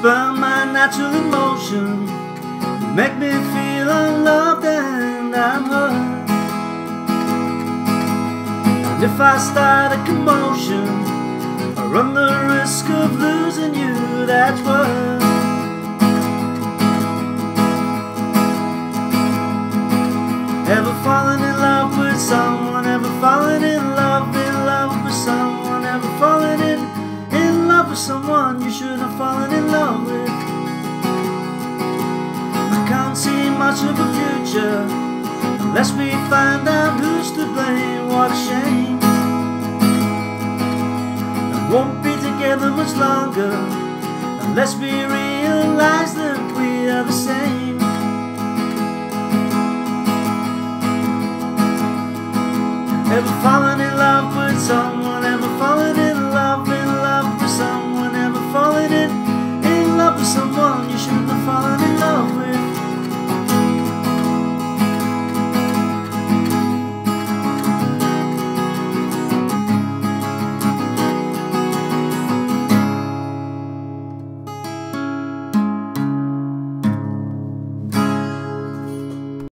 burn my natural emotion, make me feel unloved and I'm hurt. And if I start a commotion, I run the risk of losing you, that's worse. Ever fallen in love with someone? Ever fallen in love with someone? Ever fallen in love with someone you shouldn't have fallen in love with? I can't see much of a future unless we find out who's to blame. What a shame. And won't be together much longer unless we realize that we are the same. Ever fallen